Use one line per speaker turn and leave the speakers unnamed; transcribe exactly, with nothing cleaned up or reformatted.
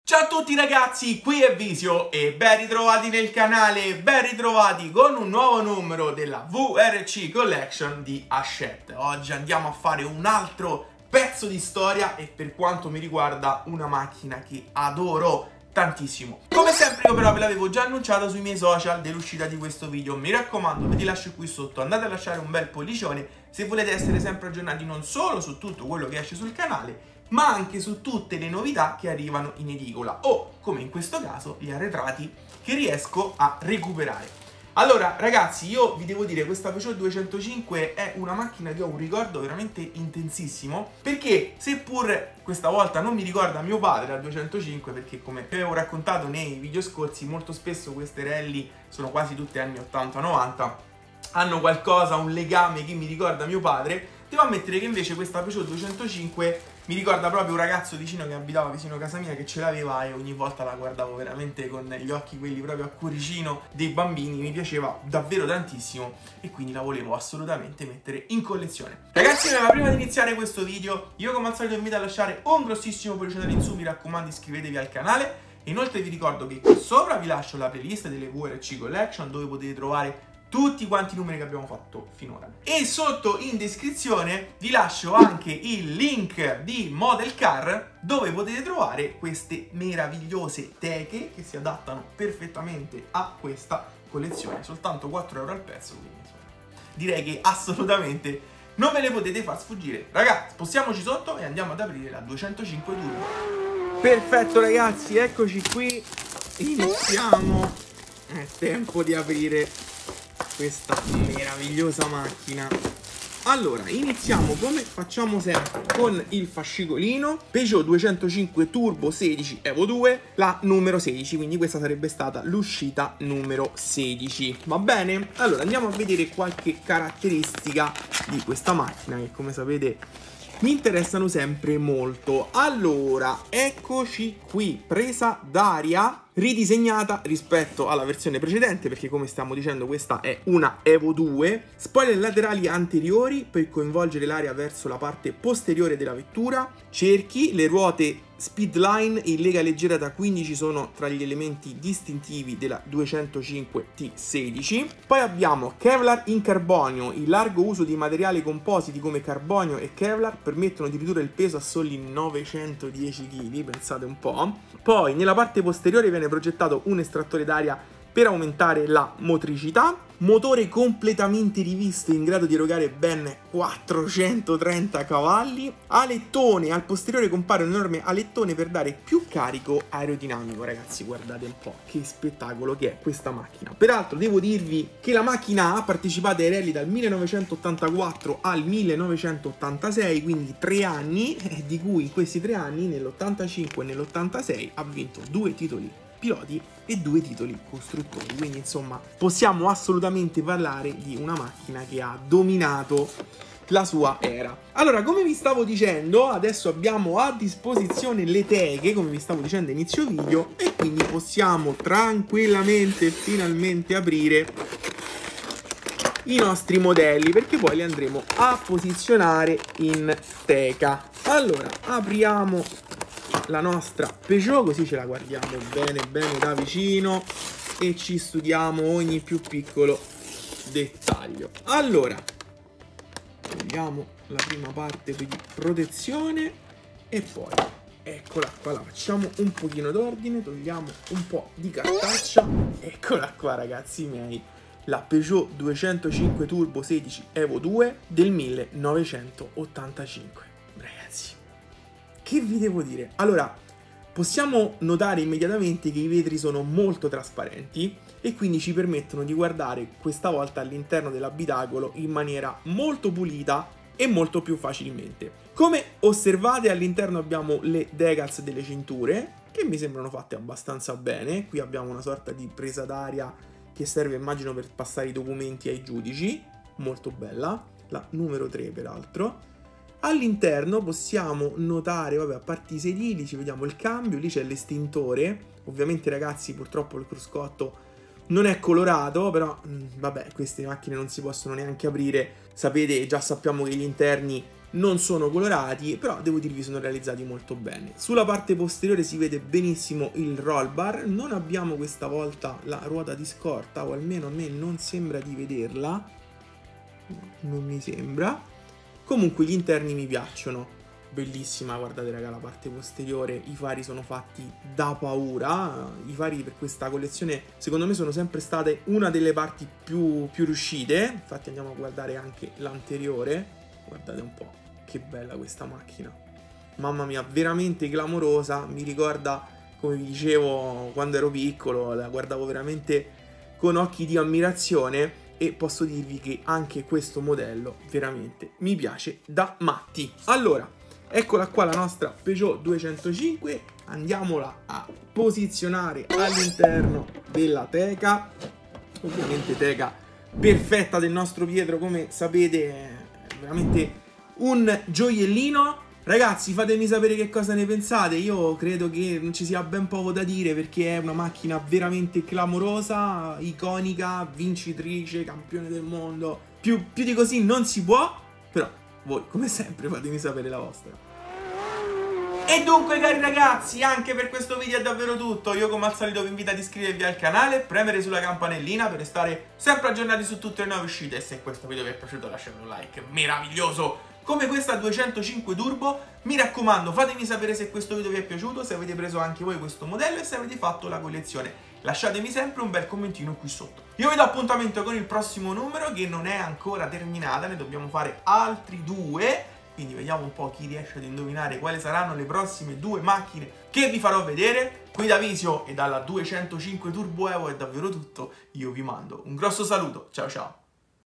Ciao a tutti ragazzi, qui è Visio e ben ritrovati nel canale, ben ritrovati con un nuovo numero della V R C Collection di Hachette. Oggi andiamo a fare un altro pezzo di storia e per quanto mi riguarda una macchina che adoro tantissimo. Come sempre io però ve l'avevo già annunciato sui miei social dell'uscita di questo video. Mi raccomando, vi lascio qui sotto, andate a lasciare un bel pollicione se volete essere sempre aggiornati non solo su tutto quello che esce sul canale, ma anche su tutte le novità che arrivano in edicola o, come in questo caso, gli arretrati che riesco a recuperare. Allora ragazzi, io vi devo dire, questa Peugeot duecentocinque è una macchina che ho un ricordo veramente intensissimo, perché seppur questa volta non mi ricorda mio padre la duecentocinque, perché come vi avevo raccontato nei video scorsi, molto spesso queste rally sono quasi tutte anni ottanta novanta, hanno qualcosa, un legame che mi ricorda mio padre. Devo ammettere che invece questa Peugeot duecentocinque mi ricorda proprio un ragazzo vicino che abitava vicino a casa mia che ce l'aveva e ogni volta la guardavo veramente con gli occhi quelli proprio a cuoricino dei bambini. Mi piaceva davvero tantissimo e quindi la volevo assolutamente mettere in collezione. Ragazzi, ma prima di iniziare questo video io come al solito vi invito a lasciare un grossissimo pollice all'insù, mi raccomando iscrivetevi al canale e inoltre vi ricordo che qui sopra vi lascio la playlist delle V R C Collection dove potete trovare tutti quanti i numeri che abbiamo fatto finora. E sotto in descrizione vi lascio anche il link di Model Car dove potete trovare queste meravigliose teche che si adattano perfettamente a questa collezione. Soltanto quattro euro al pezzo, quindi insomma, direi che assolutamente non ve le potete far sfuggire. Ragazzi, spostiamoci sotto e andiamo ad aprire la duecentocinque Turbo. Perfetto ragazzi, eccoci qui. Iniziamo. È tempo di aprire questa meravigliosa macchina. Allora, iniziamo come facciamo sempre con il fascicolino. Peugeot duecentocinque Turbo sedici Evo due, la numero sedici, quindi questa sarebbe stata l'uscita numero sedici. Va bene? Allora, andiamo a vedere qualche caratteristica di questa macchina che, come sapete, mi interessano sempre molto. Allora, eccoci qui, presa d'aria ridisegnata rispetto alla versione precedente, perché come stiamo dicendo questa è una Evo due. Spoiler laterali anteriori per coinvolgere l'aria verso la parte posteriore della vettura. Cerchi, le ruote Speedline in lega leggera da quindici sono tra gli elementi distintivi della duecentocinque T sedici. Poi abbiamo Kevlar in carbonio. Il largo uso di materiali compositi come carbonio e Kevlar permettono di ridurre il peso a soli novecentodieci chili, pensate un po'. Poi nella parte posteriore viene progettato un estrattore d'aria per aumentare la motricità. Motore completamente rivisto in grado di erogare ben quattrocentotrenta cavalli. Alettone, al posteriore compare un enorme alettone per dare più carico aerodinamico. Ragazzi, guardate un po' che spettacolo che è questa macchina. Peraltro devo dirvi che la macchina ha partecipato ai rally dal millenovecentottantaquattro al millenovecentottantasei, quindi tre anni, di cui in questi tre anni, nell'ottantacinque e nell'ottantasei, ha vinto due titoli piloti e due titoli costruttori. Quindi insomma possiamo assolutamente parlare di una macchina che ha dominato la sua era. Allora, come vi stavo dicendo, adesso abbiamo a disposizione le teche, come vi stavo dicendo a inizio video, e quindi possiamo tranquillamente finalmente aprire i nostri modelli, perché poi li andremo a posizionare in teca. Allora, apriamo la nostra Peugeot, così ce la guardiamo bene bene da vicino e ci studiamo ogni più piccolo dettaglio. Allora, togliamo la prima parte di protezione e poi eccola qua, la facciamo un pochino d'ordine, togliamo un po' di cartaccia. Eccola qua ragazzi miei, la Peugeot duecentocinque Turbo sedici Evo due del millenovecentottantacinque. Ragazzi, che vi devo dire? Allora, possiamo notare immediatamente che i vetri sono molto trasparenti e quindi ci permettono di guardare questa volta all'interno dell'abitacolo in maniera molto pulita e molto più facilmente. Come osservate, all'interno abbiamo le decals delle cinture che mi sembrano fatte abbastanza bene. Qui abbiamo una sorta di presa d'aria che serve, immagino, per passare i documenti ai giudici, molto bella, la numero tre peraltro. All'interno possiamo notare, vabbè, a parte i sedili, ci vediamo il cambio, lì c'è l'estintore. Ovviamente ragazzi, purtroppo il cruscotto non è colorato, però mh, vabbè, queste macchine non si possono neanche aprire. Sapete, già sappiamo che gli interni non sono colorati, però devo dirvi sono realizzati molto bene. Sulla parte posteriore si vede benissimo il roll bar, non abbiamo questa volta la ruota di scorta, o almeno a me non sembra di vederla, non mi sembra. Comunque gli interni mi piacciono, bellissima, guardate raga la parte posteriore, i fari sono fatti da paura, i fari per questa collezione secondo me sono sempre state una delle parti più, più riuscite, infatti andiamo a guardare anche l'anteriore. Guardate un po', che bella questa macchina. Mamma mia, veramente clamorosa. Mi ricorda, come vi dicevo, quando ero piccolo, la guardavo veramente con occhi di ammirazione e posso dirvi che anche questo modello veramente mi piace da matti. Allora, eccola qua la nostra Peugeot duecentocinque. Andiamola a posizionare all'interno della teca. Ovviamente teca perfetta del nostro Pietro, come sapete, veramente un gioiellino. Ragazzi, fatemi sapere che cosa ne pensate. Io credo che non ci sia ben poco da dire, perché è una macchina veramente clamorosa, iconica, vincitrice, campione del mondo. Più, più di così non si può. Però voi, come sempre, fatemi sapere la vostra. E dunque cari ragazzi, anche per questo video è davvero tutto. Io come al solito vi invito ad iscrivervi al canale, premere sulla campanellina per restare sempre aggiornati su tutte le nuove uscite. E se questo video vi è piaciuto lasciate un like meraviglioso come questa duecentocinque Turbo. Mi raccomando, fatemi sapere se questo video vi è piaciuto, se avete preso anche voi questo modello e se avete fatto la collezione. Lasciatemi sempre un bel commentino qui sotto. Io vi do appuntamento con il prossimo numero, che non è ancora terminata, ne dobbiamo fare altri due. Quindi vediamo un po' chi riesce ad indovinare quali saranno le prossime due macchine che vi farò vedere. Qui da Visio e dalla duecentocinque Turbo Evo è davvero tutto. Io vi mando un grosso saluto. Ciao ciao.